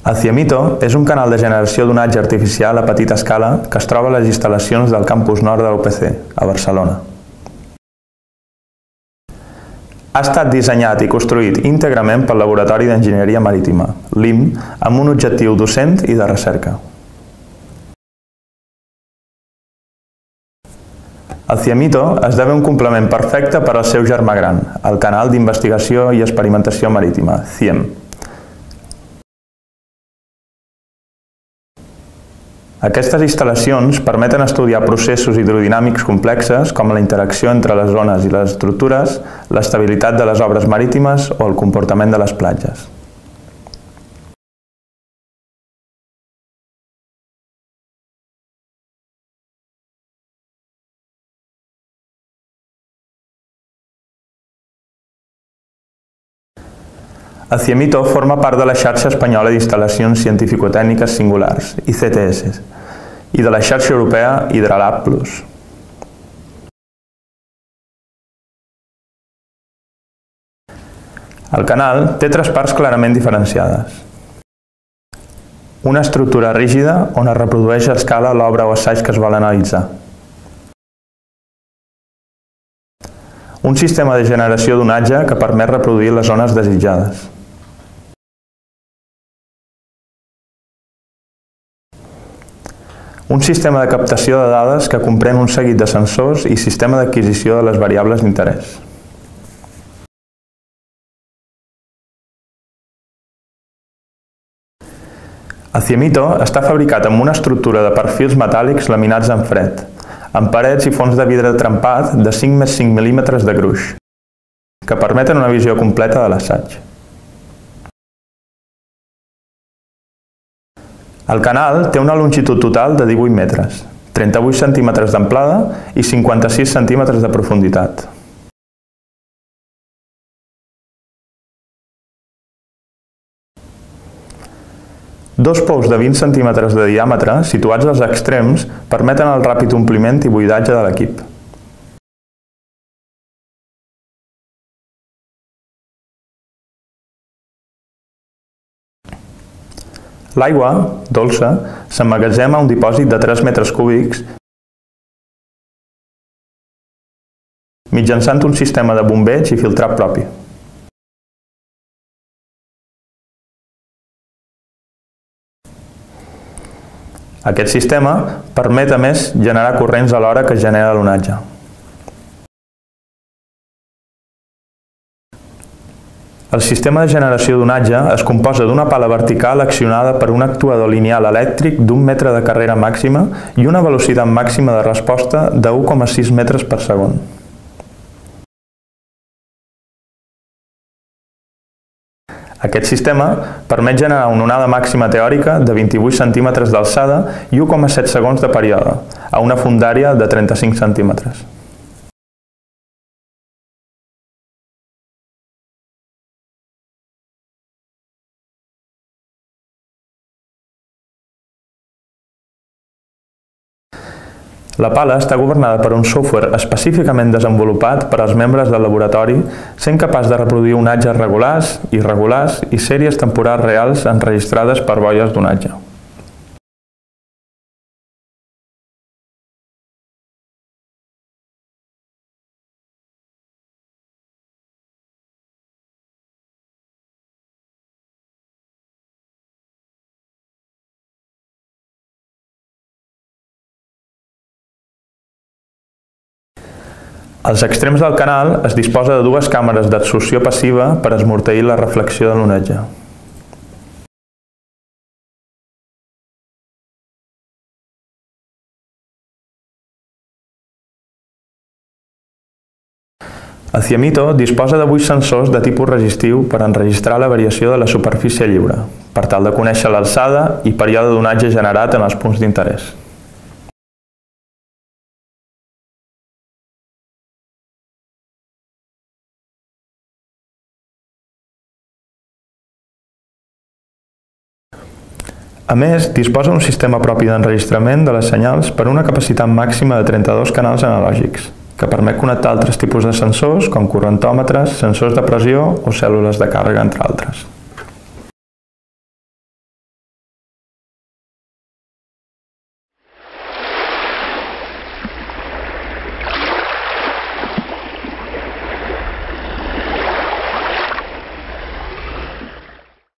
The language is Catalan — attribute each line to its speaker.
Speaker 1: El Ciemito és un canal de generació d'onatge artificial a petita escala que es troba a les instal·lacions del campus nord de la UPC, a Barcelona. Ha estat dissenyat i construït íntegrament pel Laboratori d'Enginyeria Marítima, LIM, amb un objectiu docent i de recerca. El Ciemito esdevé un complement perfecte per al seu germà gran, el Canal d'Investigació i Experimentació Marítima, CIEM. Aquestes instal·lacions permeten estudiar processos hidrodinàmics complexes com la interacció entre les ones i les estructures, l'estabilitat de les obres marítimes o el comportament de les platges. El Ciemito forma part de la Xarxa Espanyola d'Instal·lacions Científico-Tècniques Singulars, ICTS, i de la Xarxa Europea Hydrolab Plus. El canal té tres parts clarament diferenciades. Una estructura rígida on es reprodueix a escala l'obra o assaig que es vol analitzar. Un sistema de generació d'onatge que permet reproduir les zones desitjades. Un sistema de captació de dades que comprèn un seguit de sensors i sistema d'adquisició de les variables d'interès. El Ciemito està fabricat amb una estructura de perfils metàl·lics laminats en fred, amb parets i fons de vidre trempat de 5x5 mm de gruix, que permeten una visió completa de l'assaig. El canal té una longitud total de 18 metres, 38 centímetres d'amplada i 56 centímetres de profunditat. Dos pous de 20 centímetres de diàmetre, situats als extrems, permeten el ràpid ompliment i buidatge de l'equip. L'aigua, dolça, s'emmagatzema a un dipòsit de 3 metres cúbics mitjançant un sistema de bombeig i filtrat propi. Aquest sistema permet, a més, generar corrents alhora que genera l'onatge. El sistema de generació d'onatge es composa d'una pala vertical accionada per un actuador lineal elèctric d'1 metre de carrera màxima i una velocitat màxima de resposta de 1,6 metres per segon. Aquest sistema permet generar una onada màxima teòrica de 28 centímetres d'alçada i 1,7 segons de període, a una fondària de 35 centímetres. La pala està governada per un software específicament desenvolupat per als membres del laboratori, sent capaç de reproduir onatges regulars, irregulars i sèries temporals reals enregistrades per boies d'onatge. Als extrems del canal es disposa de dues càmeres d'absorció passiva per esmorteir la reflexió de l'onatge. El Ciemito disposa de 8 sensors de tipus resistiu per enregistrar la variació de la superfície lliure, per tal de conèixer l'alçada i període d'onatge generat en els punts d'interès. A més, disposa d'un sistema propi d'enregistrament de les senyals per una capacitat màxima de 32 canals analògics, que permet connectar altres tipus de sensors com correntòmetres, sensors de pressió o cèl·lules de càrrega, entre altres.